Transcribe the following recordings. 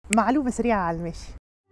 معلومة سريعة على المشي.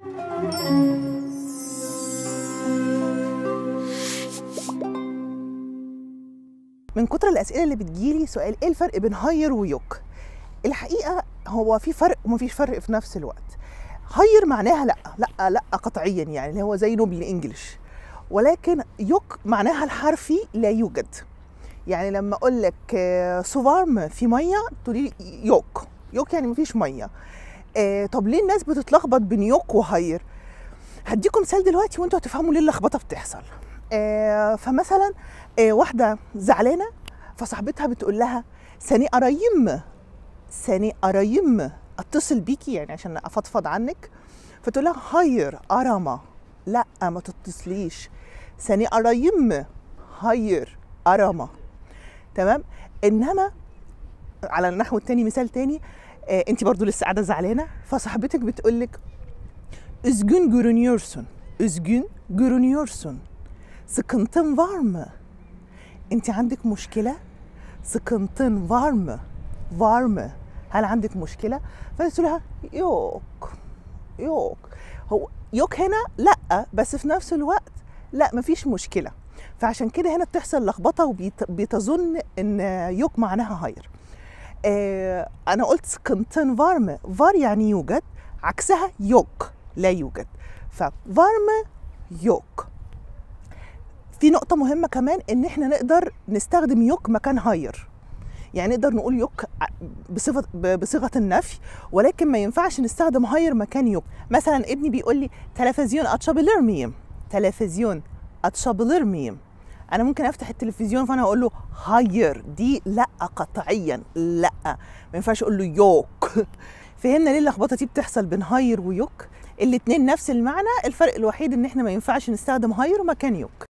من كتر الأسئلة اللي بتجيلي سؤال ايه الفرق بين هاير ويوك؟ الحقيقة هو في فرق ومفيش فرق في نفس الوقت. هاير معناها لا قطعيا، يعني اللي هو زي نو بالانجلش، ولكن يوك معناها الحرفي لا يوجد. يعني لما اقول لك سوفارم في ميه تقولي يوك، يوك يعني مفيش ميه. طب ليه الناس بتتلخبط بين يوك وهاير؟ هديكم مثال دلوقتي وانتوا هتفهموا ليه اللخبطه بتحصل. فمثلا واحده زعلانه فصاحبتها بتقول لها ساني قرايم اتصل بيكي يعني عشان افضفض عنك، فتقول لها هاير ارما، لا ما تتصليش، ساني قرايم هاير ارما. تمام. انما على النحو التاني مثال تاني، انت برضو لسه قاعده زعلانه فصاحبتك بتقول لك üzgün görünüyorsun sıkıntın var mı؟ انت عندك مشكله؟ sıkıntın var mı؟ هل عندك مشكله؟ فتقول لها يوك. هو يوك هنا لا، بس في نفس الوقت لا مفيش مشكله. فعشان كده هنا بتحصل لخبطه وبتظن ان يوك معناها هاير. انا قلت sıkıntın var mı؟ var يعني يوجد، عكسها يوك لا يوجد. ففارم يوك. في نقطة مهمة كمان ان احنا نقدر نستخدم يوك مكان هاير، يعني نقدر نقول يوك بصيغة النفي، ولكن ما ينفعش نستخدم هاير مكان يوك. مثلا ابني بيقول لي تلفزيون açabilir miyim؟ تلفزيون açabilir miyim؟ انا ممكن افتح التلفزيون فانا اقول له هاير، دي لا قطعيا لا، ما ينفعش اقول له يوك. فهمنا ليه اللخبطه دي بتحصل بين هاير ويوك؟ الاتنين نفس المعنى، الفرق الوحيد ان احنا ما ينفعش نستخدم هاير مكان يوك.